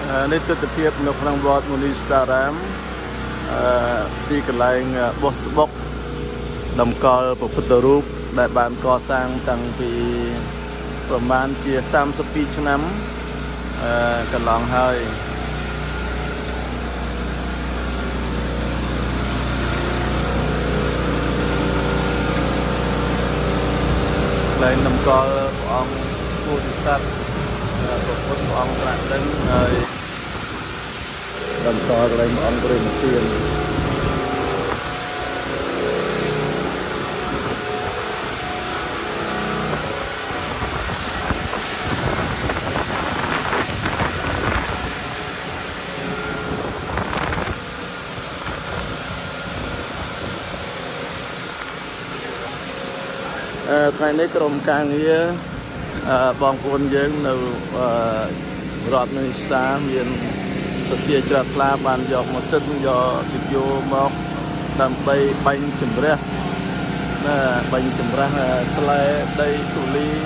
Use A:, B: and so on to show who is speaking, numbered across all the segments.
A: នេះទស្សនវិជ្ជានៅក្នុងវត្តមុនីស្តារាមទីកន្លែងបោះស្បុកតម្កល់ព្រះពុទ្ធរូបដែលបានកសាងតាំងពីប្រមាណជា32ឆ្នាំកន្លងហើយកន្លែងតម្កល់ព្រះអង្គពុទ្ធសាសនាព្រះពុទ្ធអង្គប្រាក់ដឹងហើយតម្កល់កន្លែងព្រះអង្គព្រមទានថ្ងៃនេះក្រុមការងារបងប្អូនយើងនៅរដ្ឋមីនីស្តាមានសទ្ធាជ្រះថ្លាបានយកម៉ាស៊ីនយកវិទ្យុមកដើម្បីបាញ់ចម្រះបាញ់ចម្រាស់ស្លែដីទូលី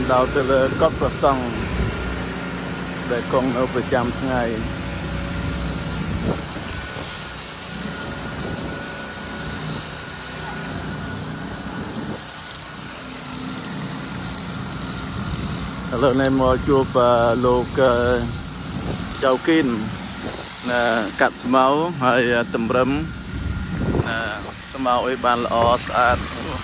A: đào từ là cốt và xong để con ởประจำថ្ងៃHello này mua chụp lục chào kín cắt máu hay tầm rấm máu ấy bàn là sạch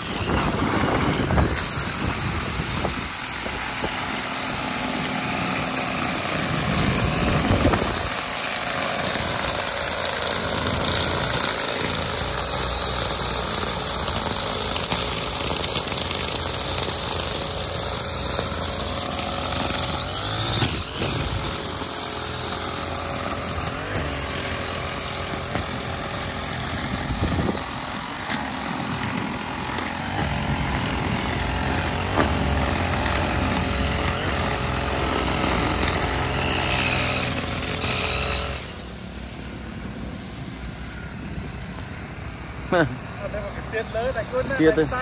A: Tiết thôi.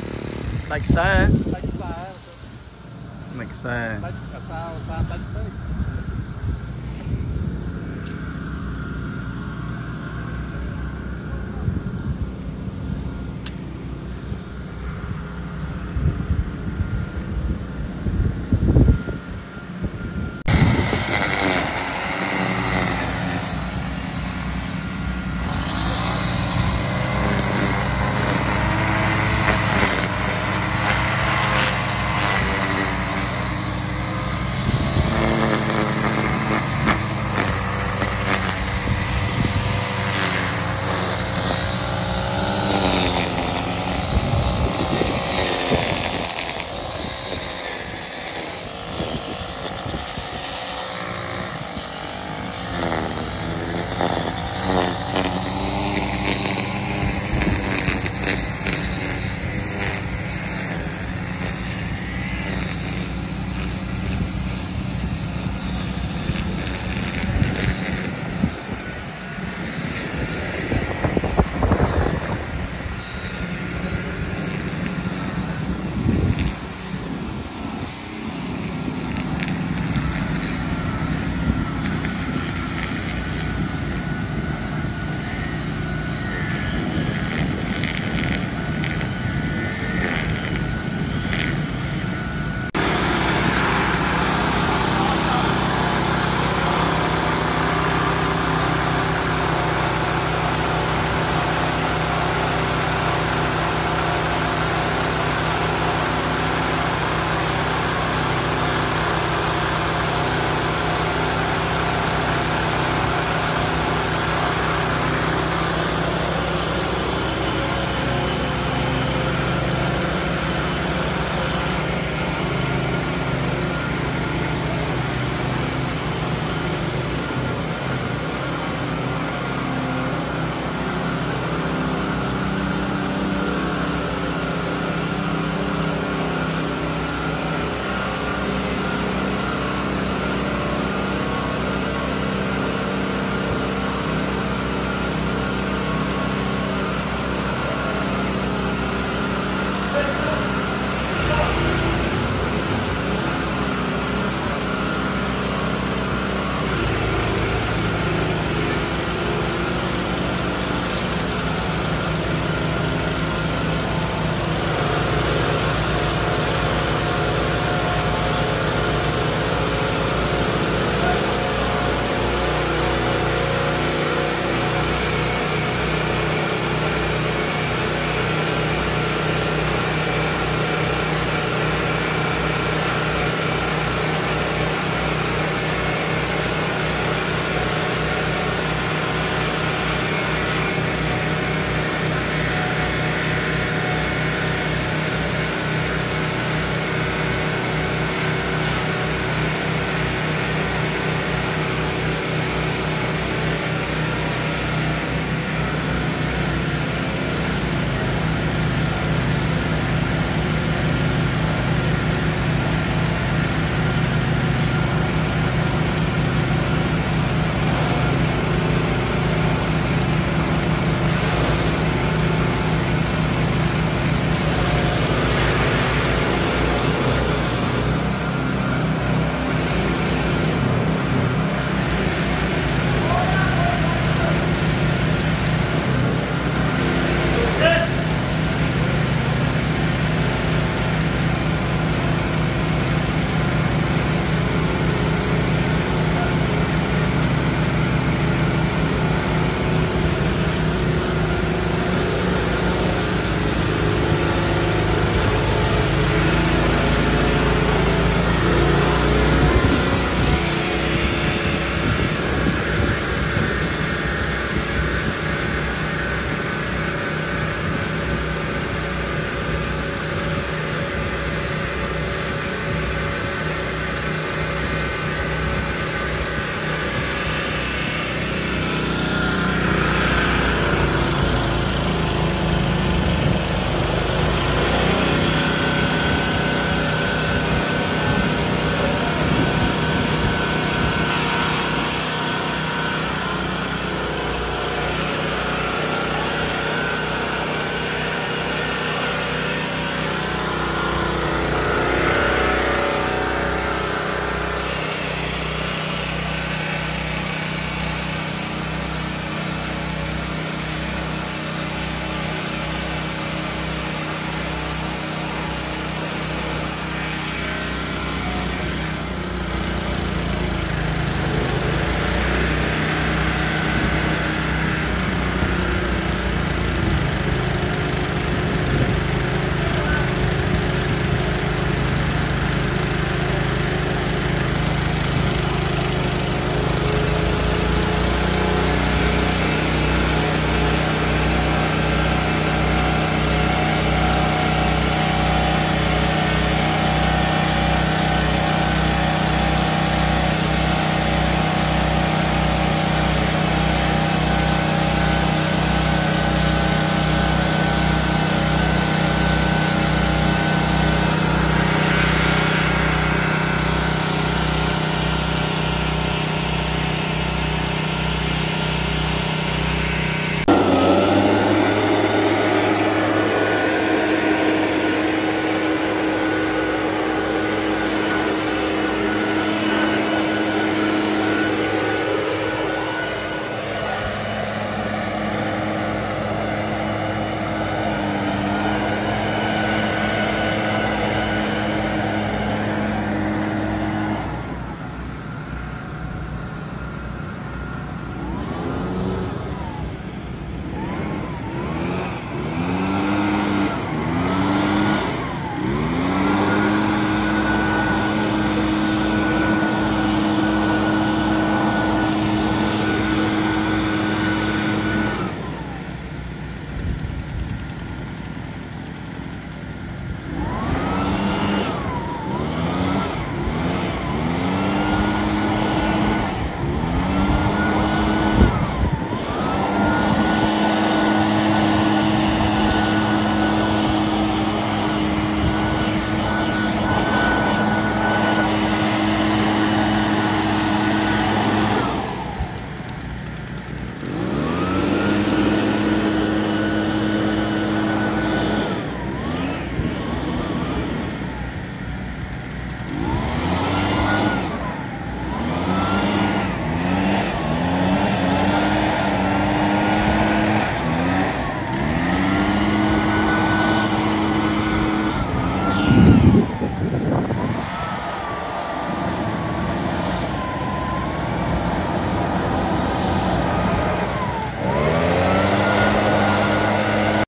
A: Đánh xe. Đánh xe. Đánh xe. Đánh sao ta đánh tới.